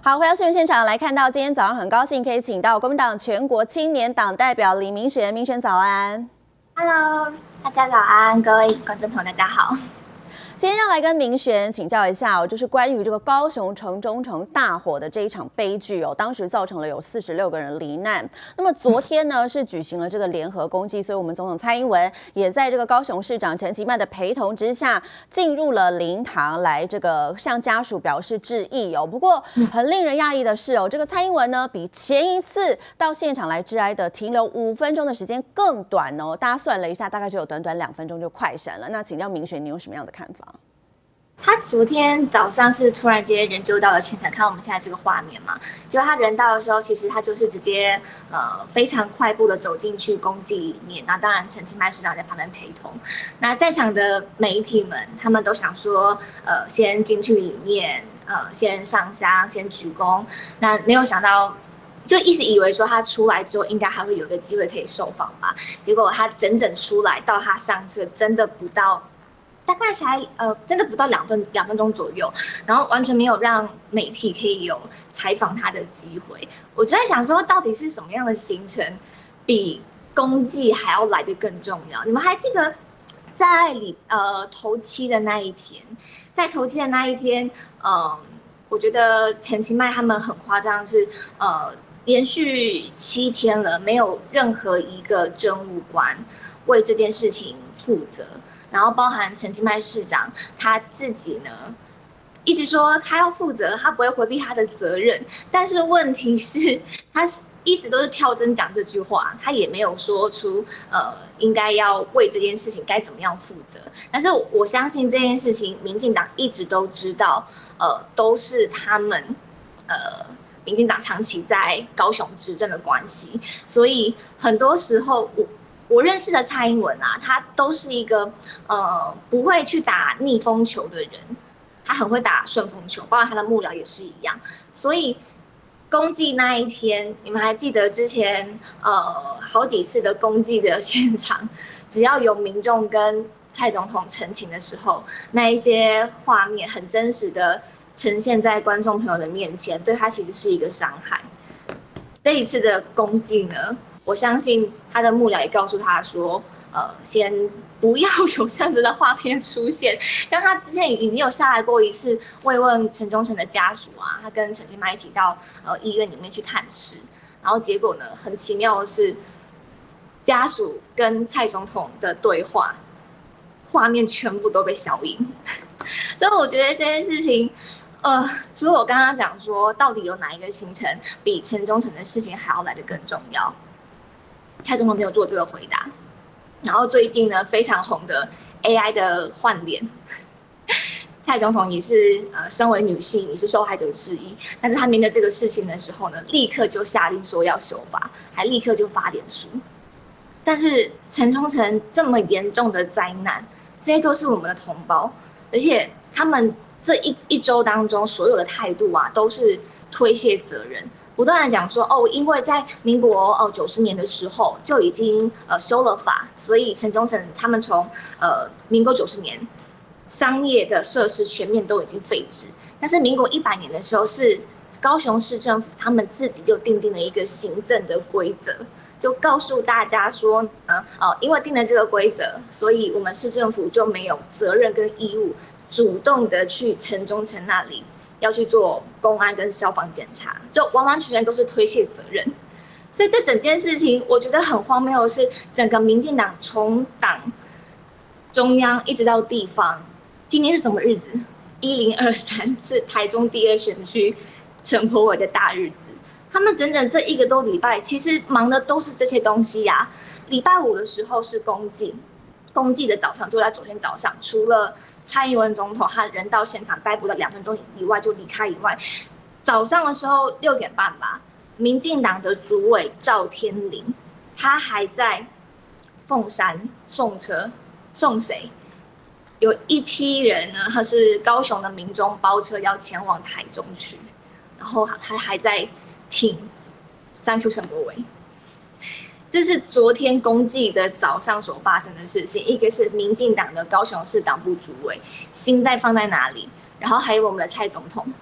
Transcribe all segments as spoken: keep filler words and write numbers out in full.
好，回到新闻现场来看到，今天早上很高兴可以请到国民党全国青年党代表李明璇，明璇早安。 Hello， 大家早安，各位观众朋友，大家好。 今天要来跟明璇请教一下哦，就是关于这个高雄城中城大火的这一场悲剧哦，当时造成了有四十六个人罹难。那么昨天呢是举行了这个联合公祭，所以我们总统蔡英文也在这个高雄市长陈其迈的陪同之下，进入了灵堂来这个向家属表示致意哦。不过很令人讶异的是哦，这个蔡英文呢比前一次到现场来致哀的停留五分钟的时间更短哦，大家算了一下，大概只有短短两分钟就快闪了。那请教明璇，你有什么样的看法？ 他昨天早上是突然间人就到了现场，看我们现在这个画面嘛。结果他人到的时候，其实他就是直接呃非常快步的走进去公祭里面。那当然陈其迈市长在旁边陪同。那在场的媒体们，他们都想说，呃，先进去里面，呃，先上香，先鞠躬。那没有想到。就一直以为说他出来之后应该还会有个机会可以受访吧，结果他整整出来到他上车，真的不到。大概才呃，真的不到两分两分钟左右，然后完全没有让媒体可以有采访他的机会。我就在想说，到底是什么样的行程比公祭还要来得更重要？你们还记得在礼呃头七的那一天，在头七的那一天，嗯、呃，我觉得陈其迈他们很夸张，是呃连续七天了，没有任何一个政务官为这件事情负责。然后包含陈其迈市长他自己呢，一直说他要负责，他不会回避他的责任。但是问题是，他一直都是跳针讲这句话，他也没有说出呃应该要为这件事情该怎么样负责。但是我相信这件事情，民进党一直都知道，呃，都是他们呃民进党长期在高雄执政的关系，所以很多时候我。我认识的蔡英文啊，他都是一个呃不会去打逆风球的人，他很会打顺风球，包括他的幕僚也是一样。所以公祭那一天，你们还记得之前呃好几次的公祭的现场，只要有民众跟蔡总统陈情的时候，那一些画面很真实的呈现在观众朋友的面前，对他其实是一个伤害。这一次的公祭呢？我相信他的幕僚也告诉他说，呃，先不要有这样子的画面出现。像他之前已经有下来过一次慰问陈忠诚的家属啊，他跟陈其迈一起到呃医院里面去探视，然后结果呢，很奇妙的是，家属跟蔡总统的对话画面全部都被消音。所以我觉得这件事情。呃，除了我刚刚讲说，到底有哪一个行程比陈忠诚的事情还要来得更重要？蔡总统没有做这个回答。然后最近呢，非常红的 A I 的换脸，蔡总统也是呃，身为女性也是受害者之一，但是他面对这个事情的时候呢，立刻就下令说要修法，还立刻就发脸书。但是陈忠诚这么严重的灾难，这些都是我们的同胞，而且他们。这一一周当中，所有的态度啊，都是推卸责任，不断的讲说，哦，因为在民国呃九十年的时候就已经呃修了法，所以陈忠诚他们从呃民国九十年商业的设施全面都已经废止，但是民国一百年的时候是高雄市政府他们自己就订定了一个行政的规则，就告诉大家说，呃呃，因为定了这个规则，所以我们市政府就没有责任跟义务。主动的去陈忠诚那里要去做公安跟消防检查，就完完全全都是推卸责任。所以这整件事情，我觉得很荒谬的是，整个民进党从党中央一直到地方，今天是什么日子？一零二三是台中第二选区陈柏惟的大日子。他们整整这一个多礼拜，其实忙的都是这些东西呀、啊。礼拜五的时候是公祭，公祭的早上就在昨天早上，除了蔡英文总统他人到现场待不到两分钟以外就离开以外，早上的时候六点半吧，民进党的主委赵天麟，他还在凤山送车，送谁？有一批人呢，他是高雄的民众包车要前往台中去，然后他还在挺 ，Thank you 陈柏惟。这是昨天公祭的早上所发生的事情，一个是民进党的高雄市党部主委，心在放在哪里？然后还有我们的蔡总统，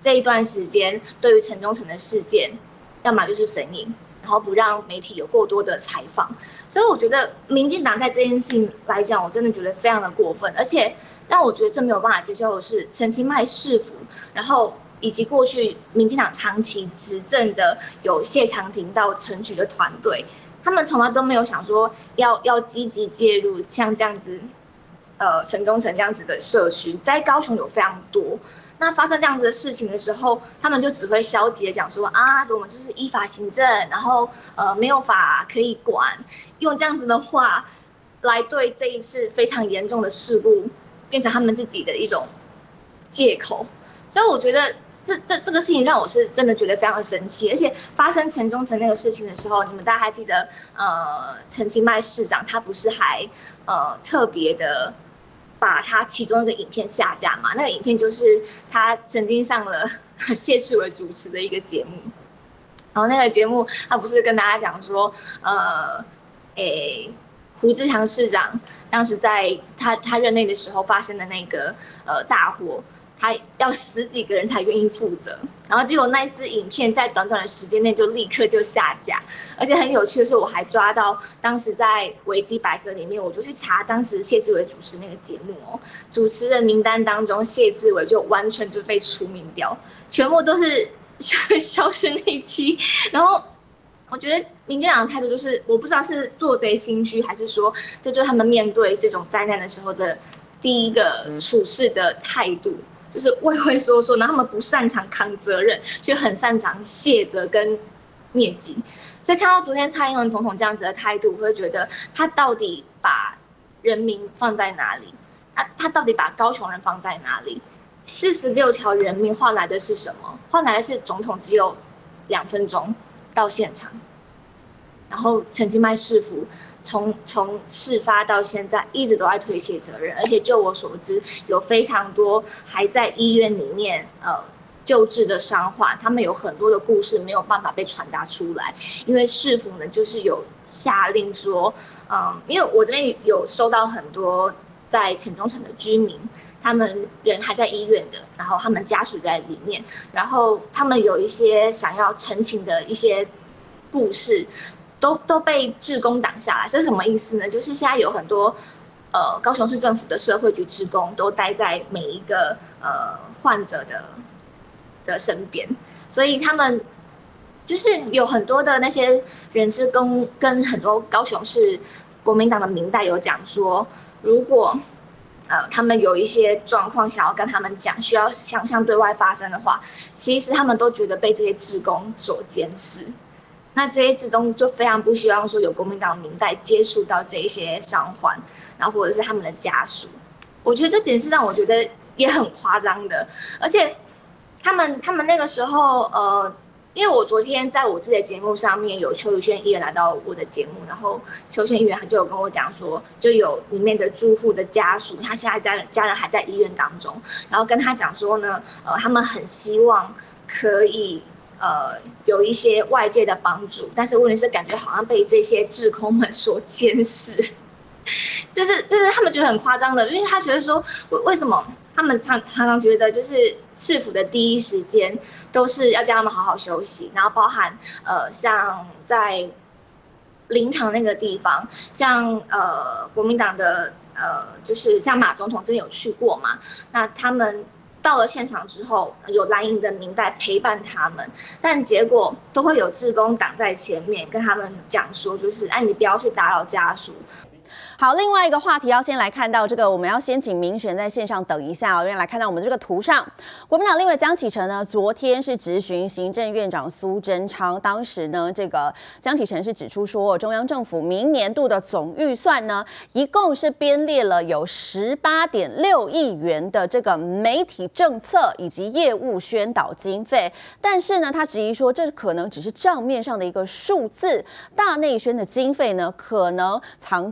这一段时间对于陈忠诚的事件，要么就是神隐，然后不让媒体有过多的采访。所以我觉得民进党在这件事情来讲，我真的觉得非常的过分，而且让我觉得最没有办法接受的是陈其迈市府，然后以及过去民进党长期执政的有谢长廷到陈菊的团队，他们从来都没有想说要要积极介入像这样子。呃，陈忠诚这样子的社区，在高雄有非常多。那发生这样子的事情的时候，他们就只会消极的讲说啊，我们就是依法行政，然后呃没有法可以管，用这样子的话来对这一次非常严重的事故变成他们自己的一种借口。所以我觉得这这这个事情让我是真的觉得非常的生气。而且发生陈忠诚那个事情的时候，你们大家还记得呃陈其迈市长他不是还呃特别的。把他其中一个影片下架嘛，那个影片就是他曾经上了谢志伟主持的一个节目，然后那个节目他不是跟大家讲说，呃，诶，胡志强市长当时在他他任内的时候发生的那个呃大火，他要十几个人才愿意负责，然后结果那一支影片在短短的时间内就立刻就下架，而且很有趣的是，我还抓到当时在维基百科里面，我就去查当时谢志伟主持那个节目哦，主持人名单当中，谢志伟就完全就被除名掉，全部都是消失那一期。然后我觉得民进党的态度就是，我不知道是做贼心虚，还是说这就是他们面对这种灾难的时候的第一个处事的态度。就是畏畏缩缩，然后他们不擅长扛责任，却很擅长卸责跟灭迹。所以看到昨天蔡英文总统这样子的态度，我会觉得他到底把人民放在哪里？他他到底把高雄人放在哪里？四十六条人命换来的是什么？换来的是总统只有两分钟到现场，然后陈其迈市府。从从事发到现在，一直都在推卸责任，而且就我所知，有非常多还在医院里面呃救治的伤患，他们有很多的故事没有办法被传达出来，因为市府呢就是有下令说，嗯，因为我这边有收到很多在陈忠诚的居民，他们人还在医院的，然后他们家属在里面，然后他们有一些想要陈情的一些故事。都都被志工挡下来，这是什么意思呢？就是现在有很多呃高雄市政府的社会局志工都待在每一个呃患者的的身边，所以他们就是有很多的那些人是跟跟很多高雄市国民党的民代有讲说，如果呃他们有一些状况想要跟他们讲，需要想象对外发生的话，其实他们都觉得被这些志工所监视。那这些志工就非常不希望说有国民党民代接触到这一些伤患，然后或者是他们的家属。我觉得这点是让我觉得也很夸张的，而且他们他们那个时候呃，因为我昨天在我自己的节目上面有邱宇轩议员来到我的节目，然后邱宇轩议员他就有跟我讲说，就有里面的住户的家属，他现在家人家人还在医院当中，然后跟他讲说呢，呃，他们很希望可以。呃，有一些外界的帮助，但是问题是感觉好像被这些志工们所监视，就是就是他们觉得很夸张的，因为他觉得说，为什么他们常常常觉得就是市府的第一时间都是要叫他们好好休息，然后包含呃像在灵堂那个地方，像呃国民党的呃就是像马总统真有去过嘛，那他们。到了现场之后，有蓝营的民代陪伴他们，但结果都会有志工挡在前面，跟他们讲说，就是哎，你不要去打扰家属。 好，另外一个话题要先来看到这个，我们要先请明璇在线上等一下哦，因为来看到我们这个图上，国民党立委江启臣呢，昨天是质询行政院长苏贞昌，当时呢，这个江启臣是指出说，中央政府明年度的总预算呢，一共是编列了有十八点六亿元的这个媒体政策以及业务宣导经费，但是呢，他质疑说，这可能只是账面上的一个数字，大内宣的经费呢，可能藏在高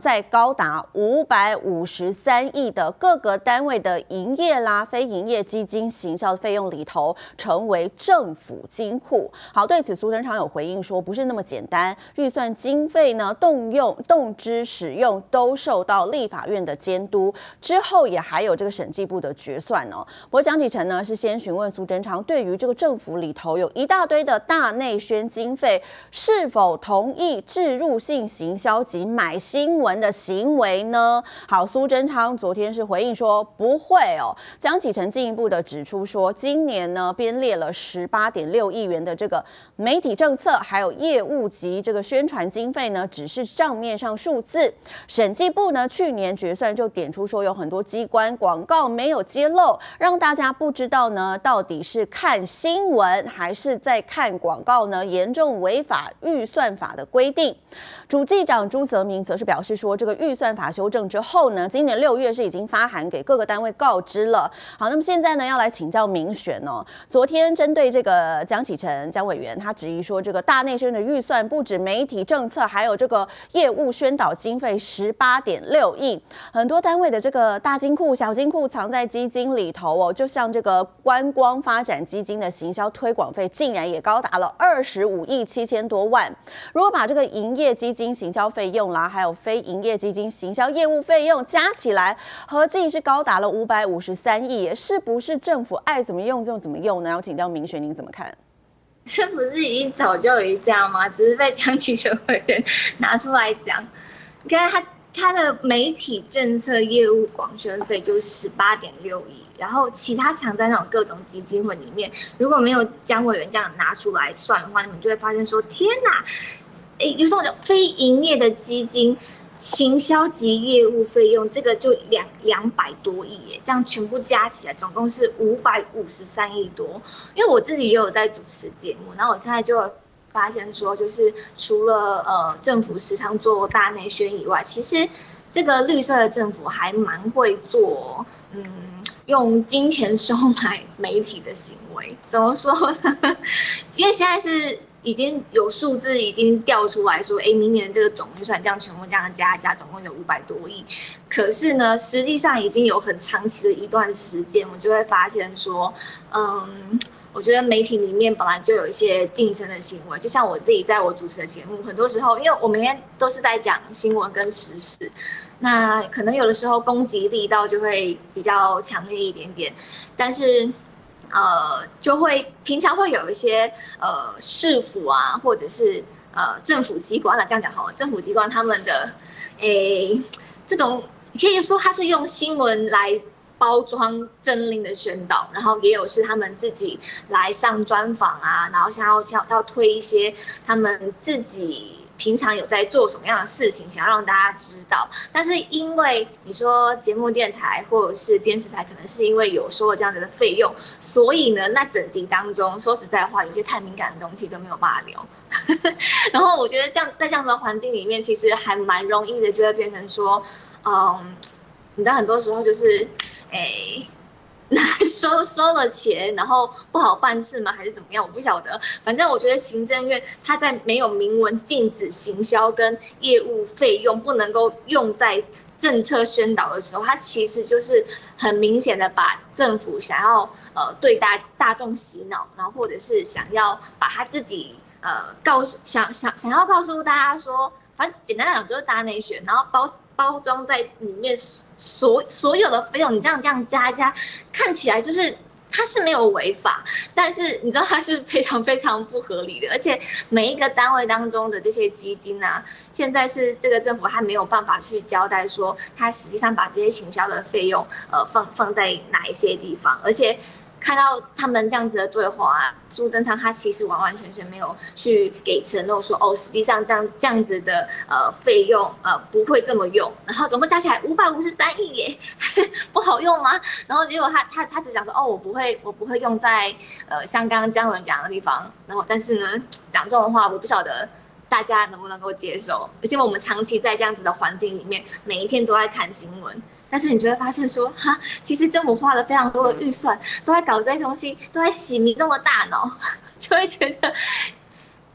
高达五百五十三亿的各个单位的营业啦、非营业基金行销的费用里头，成为政府金库。好，对此苏贞昌有回应说，不是那么简单，预算经费呢动用、动之使用都受到立法院的监督，之后也还有这个审计部的决算哦。不过江启臣呢是先询问苏贞昌，对于这个政府里头有一大堆的大内宣经费，是否同意置入性行销及买新闻的行为呢？好，苏贞昌昨天是回应说不会哦。江启臣进一步的指出说，今年呢编列了十八点六亿元的这个媒体政策，还有业务及这个宣传经费呢，只是账面上数字。审计部呢去年决算就点出说，有很多机关广告没有揭露，让大家不知道呢到底是看新闻还是在看广告呢，严重违法预算法的规定。主计长朱泽明则是表示说，这个预算法修正之后呢，今年六月是已经发函给各个单位告知了。好，那么现在呢要来请教民选哦。昨天针对这个江启臣江委员，他质疑说，这个大内宣的预算不止媒体政策，还有这个业务宣导经费十八点六亿，很多单位的这个大金库、小金库藏在基金里头哦。就像这个观光发展基金的行销推广费，竟然也高达了二十五亿七千多万。如果把这个营业基金行销费用啦，还有非营业基金行销业务费用加起来，合计是高达了五百五十三亿，是不是政府爱怎么用就怎么用呢？要请教民选，您怎么看？ 这不是已经早就已经这样吗？只是被江启臣委员拿出来讲。你看他他的媒体政策业务广宣费就是十八点六亿，然后其他藏在那种各种基金会里面，如果没有江委员这样拿出来算的话，你们就会发现说，天哪！诶，有这种非营业的基金行销及业务费用，这个就两两百多亿耶，这样全部加起来总共是五百五十三亿多。因为我自己也有在主持节目，然后我现在就发现说，就是除了呃政府时常做大内宣以外，其实这个绿色的政府还蛮会做，嗯，用金钱收买媒体的行为。怎么说呢？因为现在是。已经有数字已经调出来说，哎，明年这个总预算这样全部这样加一加，总共有五百多亿。可是呢，实际上已经有很长期的一段时间，我就会发现说，嗯，我觉得媒体里面本来就有一些晋升的行为，就像我自己在我主持的节目，很多时候，因为我每天都是在讲新闻跟时事，那可能有的时候攻击力道就会比较强烈一点点，但是。呃，就会平常会有一些呃市府啊，或者是呃政府机关啊，这样讲好了，政府机关他们的诶这种可以说他是用新闻来包装政令的宣导，然后也有是他们自己来上专访啊，然后想要要要推一些他们自己。平常有在做什么样的事情，想要让大家知道，但是因为你说节目电台或者是电视台，可能是因为有收了这样子的费用，所以呢，那整集当中说实在话，有些太敏感的东西都没有办法聊。然后我觉得这样在这样的环境里面，其实还蛮容易的，就会变成说，嗯，你知道很多时候就是，哎。收收了钱，然后不好办事吗？还是怎么样？我不晓得。反正我觉得行政院它在没有明文禁止行销跟业务费用不能够用在政策宣导的时候，它其实就是很明显的把政府想要呃对大大众洗脑，然后或者是想要把他自己呃告诉想想想要告诉大家说，反正简单来讲就是大内宣，然后包。包装在里面所所有的费用，你这样这样加一加，看起来就是它是没有违法，但是你知道它是非常非常不合理的，而且每一个单位当中的这些基金啊，现在是这个政府还没有办法去交代说，它实际上把这些行销的费用呃放放在哪一些地方，而且。看到他们这样子的对话、啊，苏贞昌他其实完完全全没有去给承诺说，哦，实际上这样这样子的呃费用呃不会这么用，然后总共加起来五百五十三亿耶，不好用吗？然后结果他他他只讲说，哦，我不会我不会用在呃像刚刚江文讲的地方，然后但是呢讲这种话，我不晓得大家能不能够接受，而且我们长期在这样子的环境里面，每一天都在看新闻。但是你就会发现说，哈，其实政府花了非常多的预算，都在搞这些东西，都在洗民众的大脑，就会觉得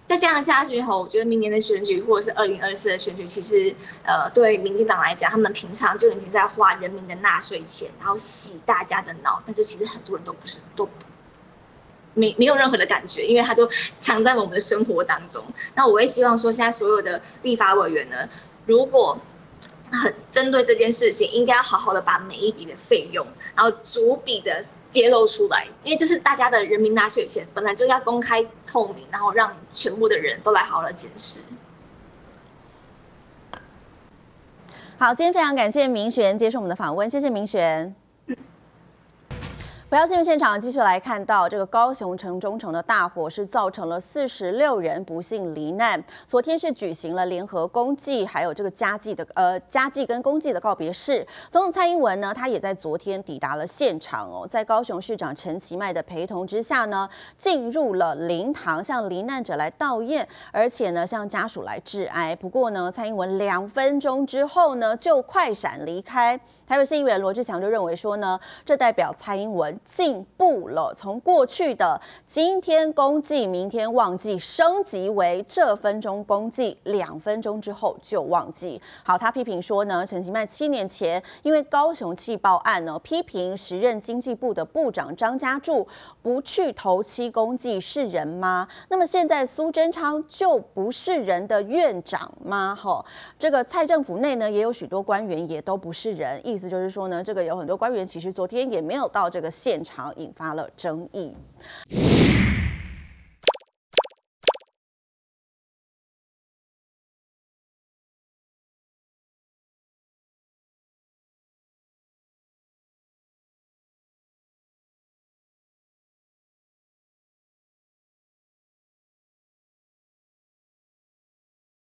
再这样下去后，我觉得明年的选举或者是二零二四的选举，其实呃对民进党来讲，他们平常就已经在花人民的纳税钱，然后洗大家的脑，但是其实很多人都不是都没没有任何的感觉，因为它都藏在我们的生活当中。那我会希望说，现在所有的立法委员呢，如果很针对这件事情，应该要好好的把每一笔的费用，然后逐笔的揭露出来，因为这是大家的人民纳税钱，本来就要公开透明，然后让全部的人都来好好的检视。 好，今天非常感谢明璇接受我们的访问，谢谢明璇。回到新闻现场，继续来看到这个高雄城中城的大火是造成了四十六人不幸罹难。昨天是举行了联合公祭，还有这个家祭的呃家祭跟公祭的告别式。总统蔡英文呢，他也在昨天抵达了现场哦，在高雄市长陈其迈的陪同之下呢，进入了灵堂，向罹难者来悼唁，而且呢向家属来致哀。不过呢，蔡英文两分钟之后呢就快闪离开。台北市议员罗志强就认为说呢，这代表蔡英文进步了，从过去的今天公祭，明天忘记，升级为这分钟公祭，两分钟之后就忘记。好，他批评说呢，陈其迈七年前因为高雄气爆案呢，批评时任经济部的部长张家柱不去头七公祭是人吗？那么现在苏贞昌就不是人的院长吗？吼，这个蔡政府内呢也有许多官员也都不是人，意思就是说呢，这个有很多官员其实昨天也没有到这个现场，引发了争议。